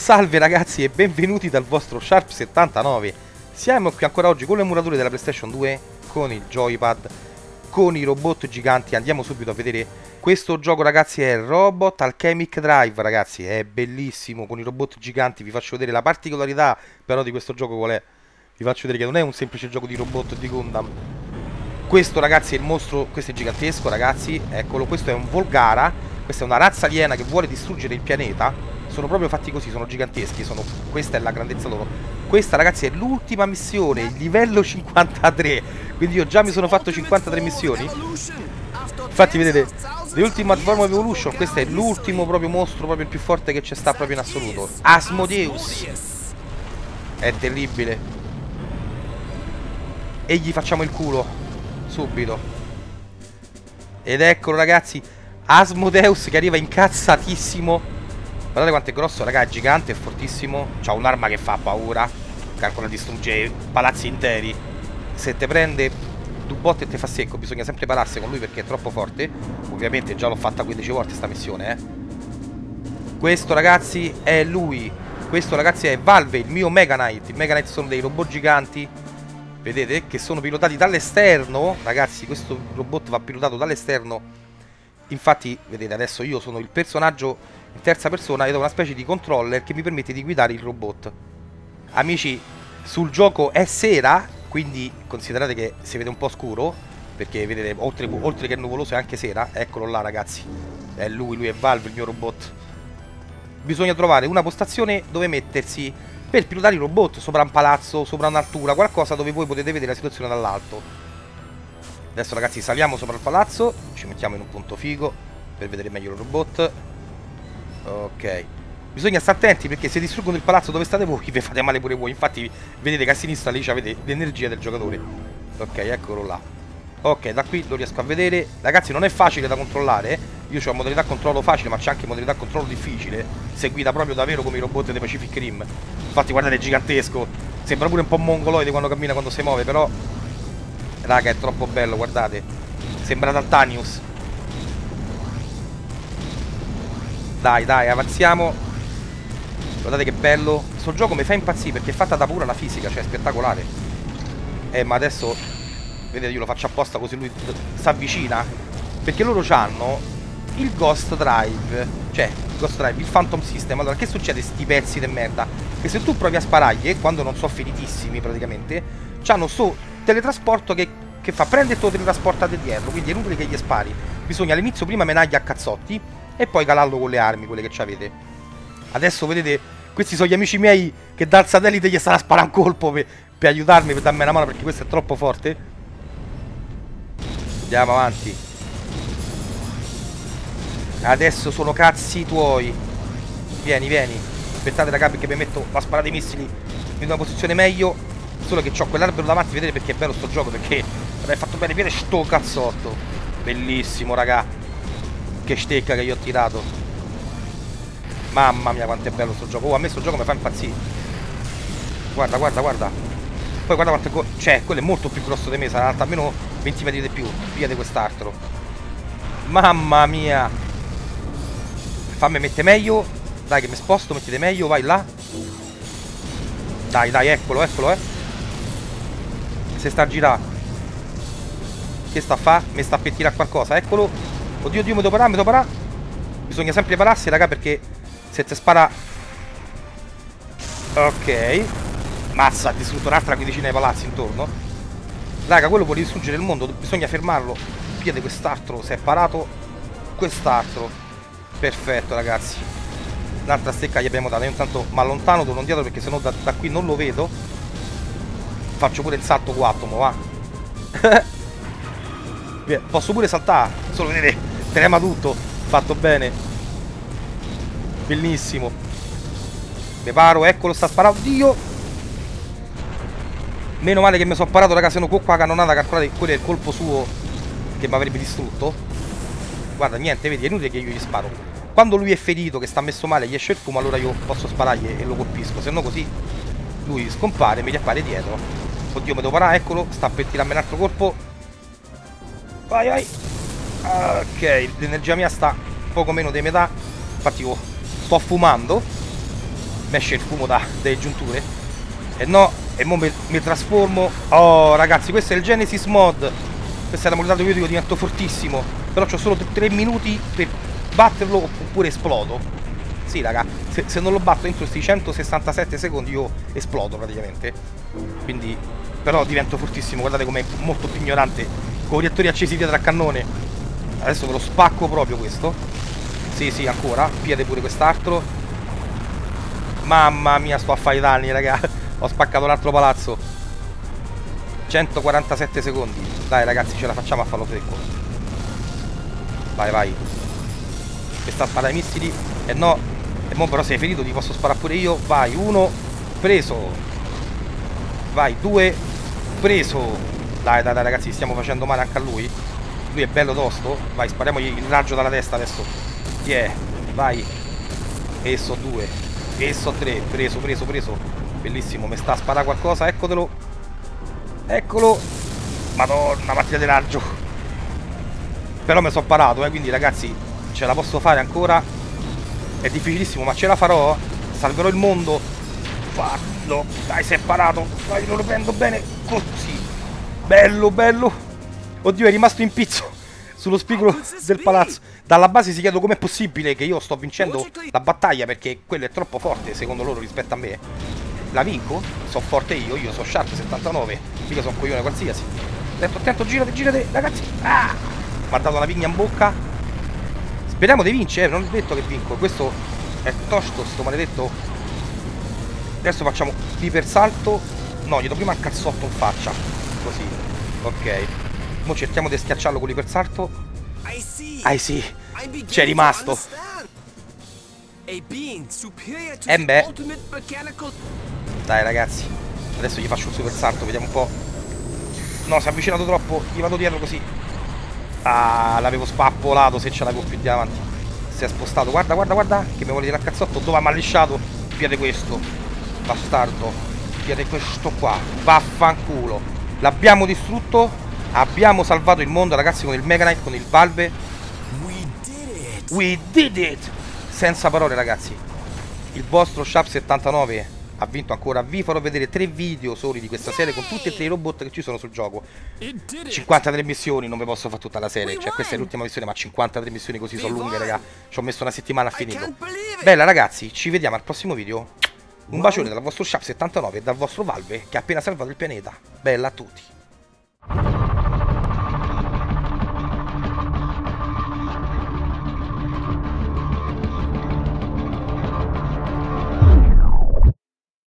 Salve ragazzi e benvenuti dal vostro Sharp79. Siamo qui ancora oggi con l'emulatore della PlayStation 2, con il joypad, con i robot giganti. Andiamo subito a vedere questo gioco ragazzi, è Robot Alchemic Drive ragazzi. È bellissimo con i robot giganti. Vi faccio vedere la particolarità però di questo gioco qual è. Vi faccio vedere che non è un semplice gioco di robot di Gundam. Questo ragazzi è il mostro, questo è gigantesco ragazzi. Eccolo, questo è un Volgara. Questa è una razza aliena che vuole distruggere il pianeta. Sono proprio fatti così, sono giganteschi, questa è la grandezza loro. Questa ragazzi è l'ultima missione, il livello 53. Quindi io già mi sono fatto 53 missioni. Infatti vedete, The Ultimate Form of Evolution. Questo è l'ultimo proprio mostro, proprio il più forte che c'è sta proprio in assoluto. Asmodeus. È terribile. E gli facciamo il culo subito. Ed eccolo ragazzi, Asmodeus che arriva incazzatissimo. Guardate quanto è grosso, raga, è gigante, è fortissimo. C'ha un'arma che fa paura. Calcola, distrugge palazzi interi. Se te prende due botte e te fa secco, bisogna sempre pararsi con lui perché è troppo forte. Ovviamente già l'ho fatta 15 volte sta missione, Questo ragazzi è lui. Questo ragazzi è Valve, il mio Mega Knight. I Mega Knight sono dei robot giganti, vedete, che sono pilotati dall'esterno. Ragazzi, questo robot va pilotato dall'esterno. Infatti, vedete, adesso io sono il personaggio in terza persona ed ho una specie di controller che mi permette di guidare il robot. Amici, sul gioco è sera, quindi considerate che si vede un po' scuro, perché vedete, oltre che nuvoloso è anche sera. Eccolo là ragazzi, è lui è Valve, il mio robot. Bisogna trovare una postazione dove mettersi per pilotare il robot, sopra un palazzo, sopra un'altura, qualcosa dove voi potete vedere la situazione dall'alto. Adesso ragazzi saliamo sopra il palazzo, ci mettiamo in un punto figo per vedere meglio il robot. Ok, bisogna stare attenti perché se distruggono il palazzo dove state voi vi fate male pure voi. Infatti vedete che a sinistra lì avete l'energia del giocatore. Ok, eccolo là. Ok, da qui lo riesco a vedere. Ragazzi non è facile da controllare. Io ho modalità controllo facile, ma c'è anche modalità controllo difficile. Si guida proprio davvero come i robot dei Pacific Rim. Infatti guardate, è gigantesco. Sembra pure un po' mongoloide quando cammina, quando si muove. Però raga, è troppo bello, guardate. Sembra Titanius. Dai, avanziamo. Guardate che bello. Questo gioco mi fa impazzire perché è fatta da pura la fisica, cioè è spettacolare. Ma adesso, vedete, io lo faccio apposta così lui si avvicina. Perché loro hanno il Ghost Drive. Cioè, il Ghost Drive, il Phantom System. Allora, che succede sti pezzi di merda? Che se tu provi a sparargli, quando non sono finitissimi praticamente, c'hanno sto teletrasporto che fa prende e te lo teletrasportate dietro. Quindi è inutile che gli spari. Bisogna all'inizio prima menargli a cazzotti e poi calarlo con le armi, quelle che avete. Adesso vedete, questi sono gli amici miei che dal satellite gli stanno a sparare un colpo per aiutarmi, per darmi una mano, perché questo è troppo forte. Andiamo avanti. Adesso sono cazzi tuoi. Vieni. Aspettate raga, perché mi metto a sparare i missili in una posizione meglio. Solo che ho quell'albero davanti, vedete perché è bello sto gioco, perché l'hai fatto bene, viene sto cazzotto. Bellissimo raga. Che stecca che gli ho tirato. Mamma mia quanto è bello sto gioco. A me sto gioco mi fa impazzire. Guarda. Poi guarda quanto è cioè, quello è molto più grosso di me. Sarà alto almeno 20 metri di più. Via di quest'altro. Mamma mia. Fammi mettere meglio. Dai che mi sposto, mettete meglio. Vai là. Dai, eccolo. Se sta a girare. Che sta a fa? Mi sta a pettinare qualcosa. Eccolo. Oddio, mi devo parare. Bisogna sempre pararsi, raga, perché se ti spara... Ok. Mazza, ha distrutto un'altra quindicina di palazzi intorno. Raga, quello vuole distruggere il mondo. Bisogna fermarlo. Via di quest'altro. Si è parato quest'altro. Perfetto, ragazzi. L'altra stecca gli abbiamo dato. Io intanto mi allontano, torno indietro perché sennò da qui non lo vedo. Faccio pure il salto quattomo, va. Posso pure saltare. Solo vedete, trema tutto. Fatto bene. Bellissimo. Mi paro, eccolo, sta sparando. Oddio. Meno male che mi sono parato, raga, se no qua cannonata, calcolate, quello è il colpo suo che mi avrebbe distrutto. Guarda, niente, vedi, è inutile che io gli sparo. Quando lui è ferito, che sta messo male, gli esce il fumo, allora io posso sparargli e lo colpisco. Se no così lui scompare e mi riappare dietro. Oddio, mi devo parare, eccolo, sta per tirarmi un altro colpo. Vai. Ok, l'energia mia sta poco meno di metà. Infatti io sto fumando. mi esce il fumo dalle giunture. E no, e mo mi trasformo. Oh ragazzi, questo è il Genesis mod. Questa è la modalità dove io divento fortissimo. Però ho solo 3 minuti per batterlo oppure esplodo. Sì raga, se non lo batto entro questi 167 secondi io esplodo praticamente. Quindi, però divento fortissimo. Guardate com'è molto più ignorante, con i reattori accesi dietro al cannone. Adesso ve lo spacco proprio questo. Sì, sì, ancora. Piede pure quest'altro. Mamma mia, sto a fare i danni, raga. Ho spaccato l'altro palazzo. 147 secondi. Dai, ragazzi, ce la facciamo a farlo secco. Vai, vai. Questa spada ai missili. E no. E mo però sei ferito, ti posso sparare pure io. Vai, 1. Preso. Vai, 2. Preso. Dai, dai, dai, ragazzi, stiamo facendo male anche a lui. Lui è bello tosto. Vai, spariamogli il raggio dalla testa adesso. Yeah, vai. E so 2. E so 3. Preso, preso, preso. Bellissimo, mi sta a sparare qualcosa. Eccotelo. Eccolo. Madonna, partita di raggio. Però mi sono parato, quindi ragazzi, ce la posso fare ancora. È difficilissimo, ma ce la farò. Salverò il mondo. Fallo. Dai, si è parato. Vai, lo prendo bene. Così. Bello, bello. Oddio, è rimasto in pizzo sullo spigolo del palazzo. Dalla base si chiedono com'è possibile che io sto vincendo la battaglia, perché quello è troppo forte secondo loro rispetto a me. La vinco? Sono forte io sono Sharp 79. Mica sono un coglione qualsiasi. Attento, attento, girate, girate, ragazzi. Ah! Mi ha dato una pigna in bocca. Speriamo di vincere, non ho detto che vinco. Questo è tosto, sto maledetto. Adesso facciamo l'ipersalto. No, gli do prima il cazzotto in faccia. Così. Ok. Mo cerchiamo di schiacciarlo con l'ipersalto. Ah sì, c'è rimasto. Beh. Dai ragazzi, adesso gli faccio un super salto, vediamo un po'. No, si è avvicinato troppo, gli vado dietro così. Ah, l'avevo spappolato se ce l'avevo più di avanti. Si è spostato, guarda, guarda, guarda, che mi vuole tirare il cazzotto. Dove mi ha lisciato? Piede questo. Bastardo. Piede questo qua. Vaffanculo. L'abbiamo distrutto. Abbiamo salvato il mondo, ragazzi, con il Mega Knight, con il Valve. We did it! Senza parole, ragazzi. Il vostro Sharp 79 ha vinto ancora. Vi farò vedere 3 video soli di questa serie con tutti e 3 i robot che ci sono sul gioco. 53 missioni, non vi posso fare tutta la serie. Cioè, questa è l'ultima missione, ma 53 missioni così sono lunghe, raga. Ci ho messo una settimana a finirlo. Bella, ragazzi, ci vediamo al prossimo video. Un bacione dal vostro Sharp 79 e dal vostro Valve che ha appena salvato il pianeta. Bella a tutti.